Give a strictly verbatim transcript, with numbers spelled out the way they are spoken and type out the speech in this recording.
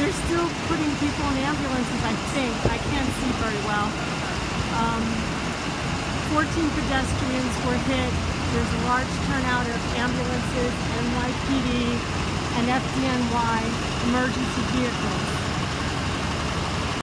they're still putting people in ambulances, I think. I can't see very well. Um, fourteen pedestrians were hit. There's a large turnout of ambulances, N Y P D, and F D N Y emergency vehicles.